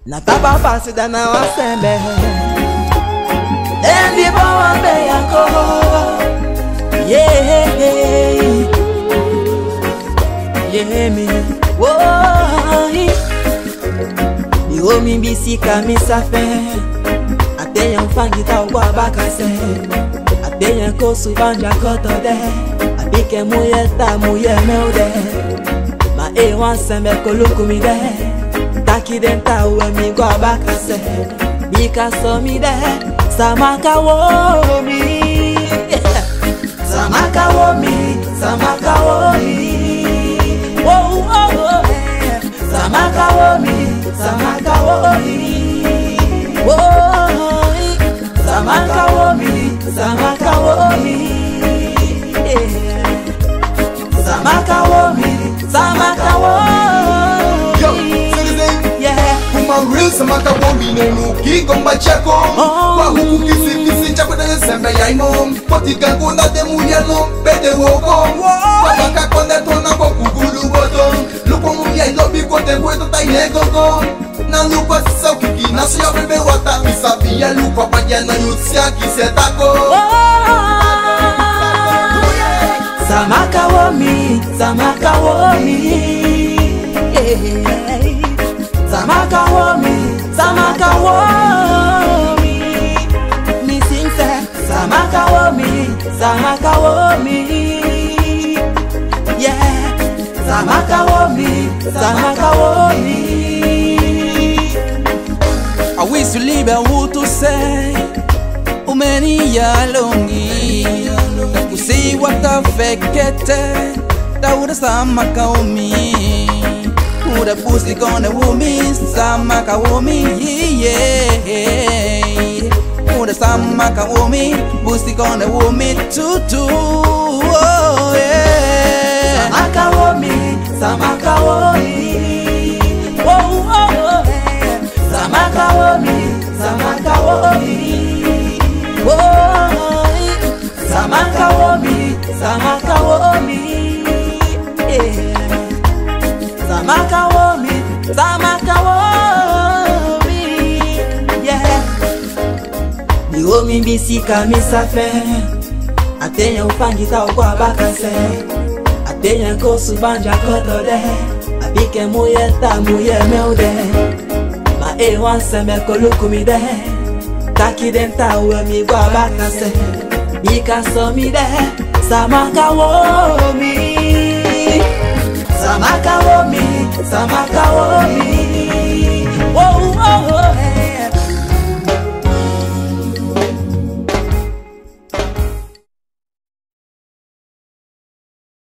Na taba fácil da na wasembe Endi bawa be yako Yeah Yeah me Whoa Yo mi bisika mi safe Ateya mfangita uwa bakase Ateya kosu banja koto de Abike muyeta muye meude Ma e wasembe koluku mi de Taki denta uwe mi gwa bakase Bika so mi de Samaka wo mi Samaka wo mi Samaka wo mi Oh oh oh Samaka wo mi Samaka wo mi Oh Samaka wo mi Samaka wo mi Samaka wo mi Samaka wo real samaka womi nenu kigomba chako Kwa huku kisi chako na sembe ya imo Potika kuna demu yano pede woko Pabaka konde tona kwa kugulu boto Lupo muya ilobi kote kweto taine gogo Na lupa sisa ukiki naso ya bebe wata Misabi ya lupa paja na yutsia kisetako Samaka womi, samaka womi Samaka womi, samaka womi Mi sing say Samaka womi, samaka womi Yeah Samaka womi, samaka womi I wish to live and who to say Umeni ya longi To see what I fekete Da uda samaka womi Uda pussy gonna woo me, samaka woo me, yeah. Uda samaka woo me, pussy gonna woo me too, oh yeah. Samaka woo me, samaka woo me, oh oh yeah. Samaka woo me, samaka woo me, oh. Samaka woo me, samaka woo me, yeah. Samaka womi, samaka womi, yeah. Ni womi bisika mi safe Atenya ufangita ukwa bakase Atenya kosu banja koto de Abike muyeta muye meude Ma e wanseme koluku mi de Taki denta uwe mi gwa bakase Bika so mi de Samaka womi